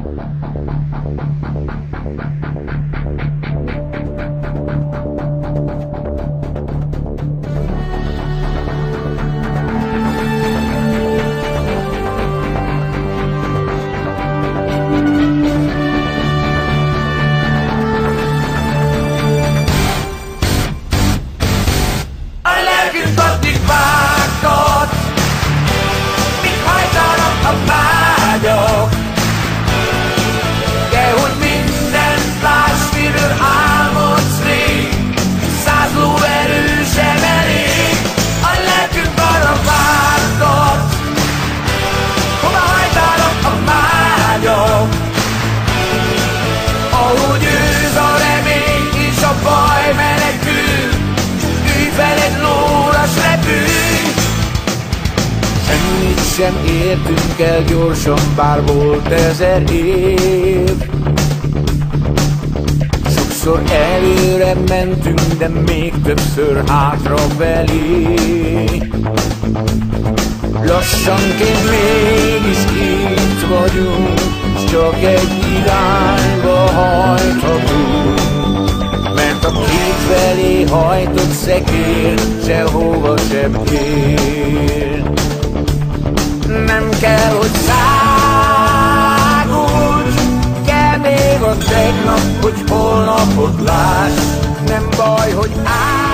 De hogy mindent láss, miről álmodsz rég, 100 lóerő sem elég. A lelkünk arra vártat, hova hajtanak a mágyak. Ahogy őz a remény és a baj menekül, ülj fel egy lóra, s repülj. Semmit sem értünk el gyorsan, bár volt 1000 év. Sokszor előre mentünk, de még többször hátrafelé. Lassanként mégis itt vagyunk, s csak egy irányba hajthatunk. Mert a kétfelé hajtott szekér sehova sem ér. Nem kell, hogy szágulj, kell még a tegnap, hogy holnapot láss. Nem baj, hogy